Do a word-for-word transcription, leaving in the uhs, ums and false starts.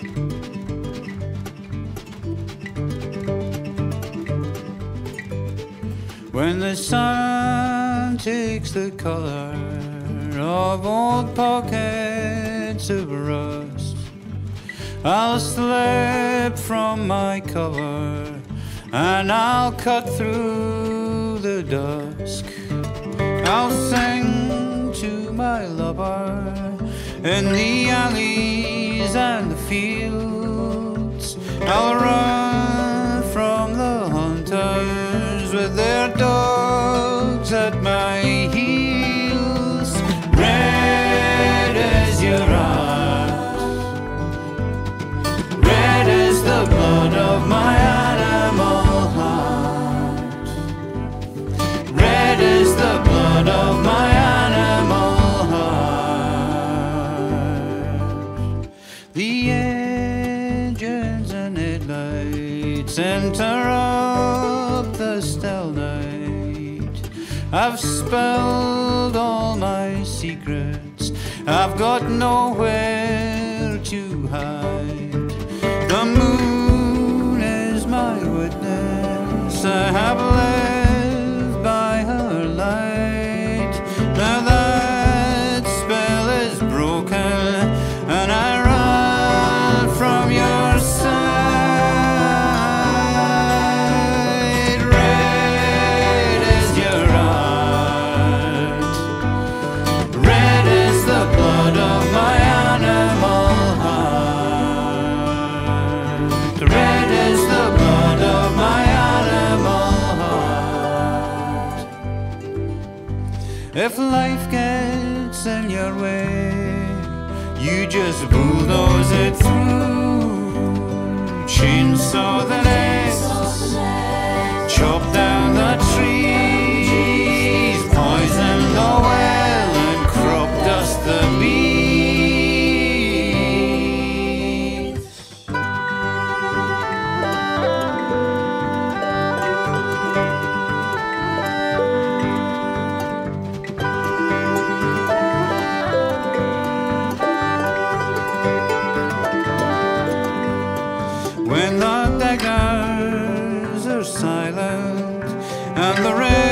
When the sun takes the color of old pockets of rust, I'll slip from my cover and I'll cut through the dusk. I'll sing to my lover in the alleys and the fields. I'll run from the hunters with their dogs at my heels. Red is your heart, red is the blood of my animal heart, red is the blood of my animal heart. The engines and headlights interrupt the still night. I've spelled all my secrets, I've got nowhere to hide. The moon is my witness, I have lived by her light. Now that spell is broken and I run from your side. Red is your heart, red is the blood of my animal heart, red is the blood of my animal heart. If life gets in your way, you just bulldoze it through. Chainsaw the nest, chop down the trees, poison the well and crop dust the bees. When the daggers are silent and the red